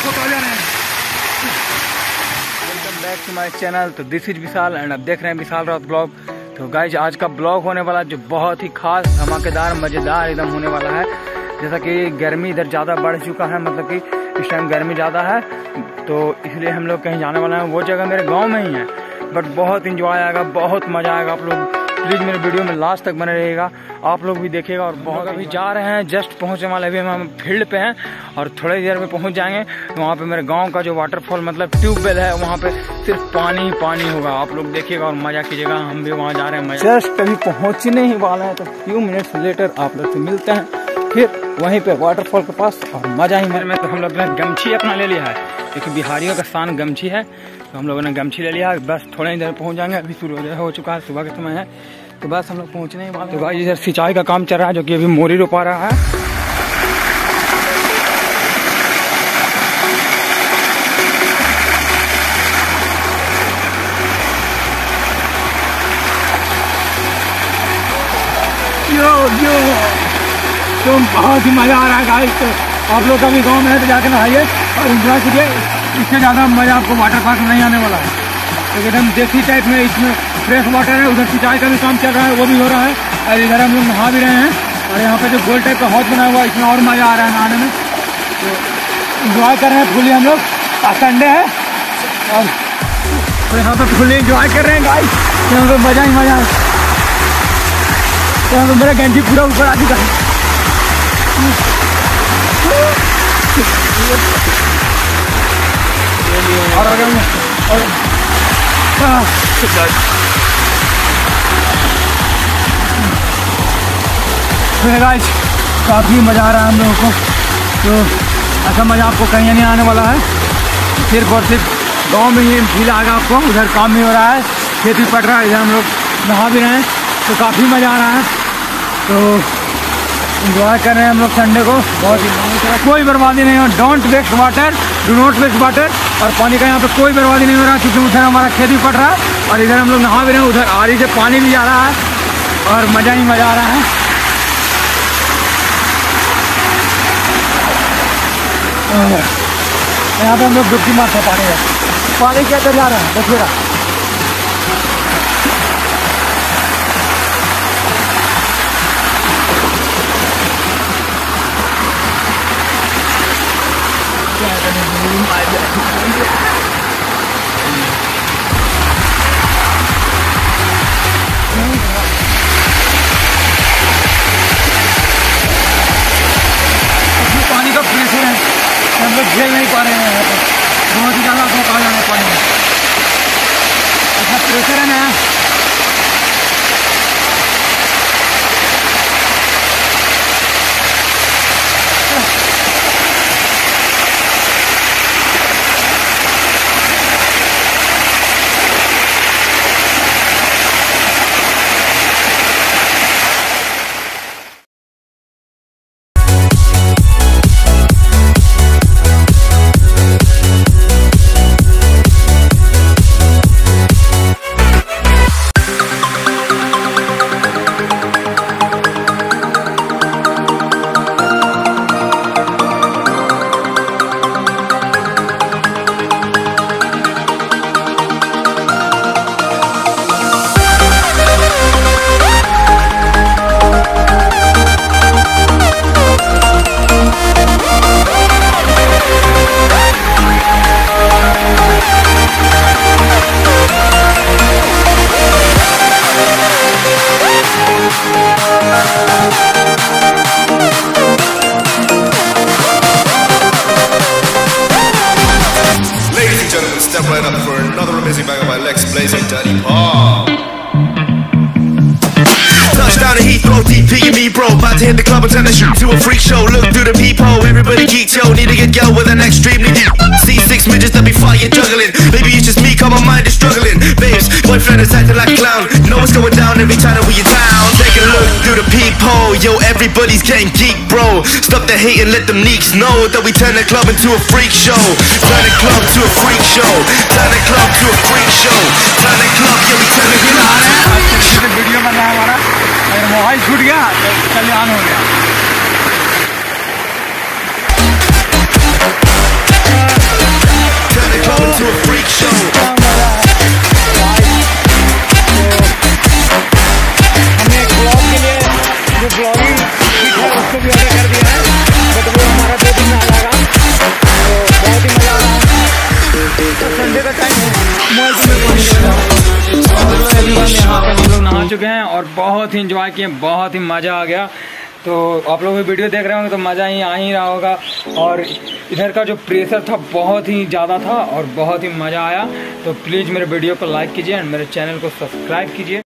Welcome back to my channel. तो this is Vishal and आप देख रहे हैं विशाल रात ब्लॉग। तो गाइज आज का ब्लॉग होने वाला जो बहुत ही खास धमाकेदार मज़ेदार एकदम होने वाला है। जैसा कि गर्मी इधर ज़्यादा बढ़ चुका है, मतलब कि इस टाइम गर्मी ज़्यादा है, तो इसलिए हम लोग कहीं जाने वाले हैं। वो जगह मेरे गांव में ही है, बट बहुत इंजॉय आएगा, बहुत मज़ा आएगा। आप लोग प्लीज़ मेरे वीडियो में लास्ट तक बने रहिएगा, आप लोग भी देखिएगा। और बहुत अभी जा रहे हैं, जस्ट पहुंचने वाले, अभी हम फील्ड पे हैं और थोड़ी देर में पहुंच जाएंगे। तो वहाँ पे मेरे गांव का जो वाटरफॉल मतलब ट्यूबवेल है, वहाँ पे सिर्फ पानी ही पानी होगा। आप लोग देखिएगा और मज़ा कीजिएगा। हम भी वहाँ जा रहे हैं। जस्ट अभी पहुँचने ही वाला है, तो फ्यू मिनट्स लेटर आप लोग से मिलते हैं फिर वहीं पे वाटरफॉल के पास, और मज़ा ही में। तो हम लोग ने गमछी अपना ले लिया है, क्योंकि बिहारियों का शान गमछी है, तो हम लोगों ने गमछी ले लिया है। बस थोड़ी ही देर पहुँच जाएंगे। अभी सूर्योदय हो चुका है, सुबह का समय है, तो बस हम लोग पहुँचने ही वाले। तो भाई इधर सिंचाई का काम चल रहा है, जो कि अभी मोरी रोपा रहा है। तो बहुत ही मज़ा आ रहा है गाइस। तो आप लोग कभी गांव में है तो जाकर नहाइए और एंजॉय कीजिए। इससे ज़्यादा मज़ा आपको वाटर पार्क में नहीं आने वाला है। तो एकदम देसी टाइप में इसमें फ्रेश वाटर है। उधर सिंचाई का भी काम चल रहा है, वो भी हो रहा है, और इधर हम लोग नहा भी रहे हैं। और यहाँ पे जो गोल टाइप का हौज बना हुआ है, इसमें और मज़ा आ रहा है नहाने में। तो इंजॉय कर रहे हैं फुली हम लोग। संडे है और तो यहाँ पर फुली इंजॉय कर रहे हैं गाइस। यहाँ पर मज़ा ही मज़ा है। तो यहाँ पर मेरा गंजी पूरा ऊपर आ चुका है। और आगे और गाइस काफ़ी मज़ा आ रहा है हम लोगों को। तो ऐसा मज़ा आपको कहीं नहीं आने वाला है। सिर्फ और सिर्फ गांव में ही फील आएगा आपको। उधर काम भी हो रहा है, खेती पड़ रहा है, इधर हम लोग नहा भी रहे हैं, तो काफ़ी मज़ा आ रहा है। तो इंजॉय कर रहे हैं हम लोग संडे को। बहुत ही कोई बर्बादी नहीं हो। Don't waste water, do not waste water. और पानी का यहाँ पे कोई बर्बादी नहीं हो रहा, क्योंकि उधर हमारा खेती पड़ रहा है और इधर हम लोग नहा भी रहे हैं। उधर आरी से पानी भी जा रहा है और मज़ा ही मज़ा आ रहा है। यहाँ पे हम लोग डुबकी मारते हैं पानी में। पानी के अंदर जा रहा है, देखिएगा। पानी का प्रेशर है, हम लोग झेल नहीं पा रहे हैं। यहाँ पर बहुत ही ज़्यादा आपको कहा जाना है पानी में, ऐसा प्रेशर है ना। Step right up for another amazing bang of my legs blazing Daddy Paul. Touchdown to Heathrow, DP and me bro, about to hit the club and turn the shoot to a freak show. Look through the peephole, everybody geek yo, need to get girl with an extremely deep. See 6 midgets that be fighting juggling. Maybe it's just me, cause my mind is struggling. Babes, boyfriend is acting like a clown. You know what's going down every time that we in town. Take a look through the peephole, yo, everybody's getting geek bro. Stop the hate and let them neeks know that we turn the club into a freak show. Turn the club to a freak show. Turn the club to a freak show. Turn the club, yeah, we turn the club. Video बना हमारा और mobile छूट गया तो कल्याण हो गया। यहाँ पे हम लोग नहा चुके हैं और बहुत ही इंजॉय किए, बहुत ही मज़ा आ गया। तो आप लोग भी वीडियो देख रहे होंगे तो मज़ा ही आ ही रहा होगा। और इधर का जो प्रेशर था बहुत ही ज़्यादा था और बहुत ही मज़ा आया। तो प्लीज़ मेरे वीडियो को लाइक कीजिए एंड मेरे चैनल को सब्सक्राइब कीजिए।